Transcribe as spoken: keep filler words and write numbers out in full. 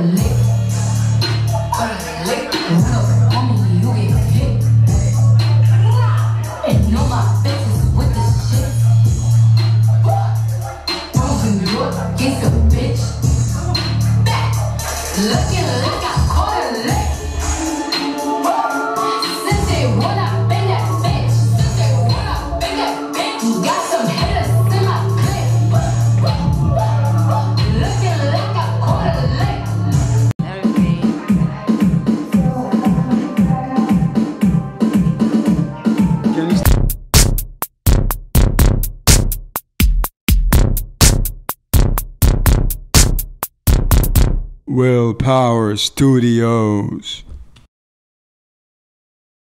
lick, caught a lick. Run up on me, you get hit. And know my bitches with this shit. Broken New York, gangsta bitch. Back, looking like I caught a lick. Since day one, I been that bitch. Since day one, I been that bitch. Got some hitters in my clip. Looking like I caught a lick. Willpower Studios.